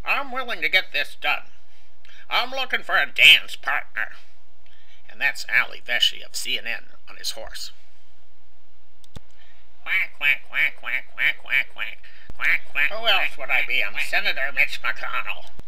I'm willing to get this done. I'm looking for a dance partner. And that's Ali Veshy of CNN on his horse. Quack, quack, quack, quack, quack, quack, quack, quack, quack. Who else would I be? I'm Senator Mitch McConnell.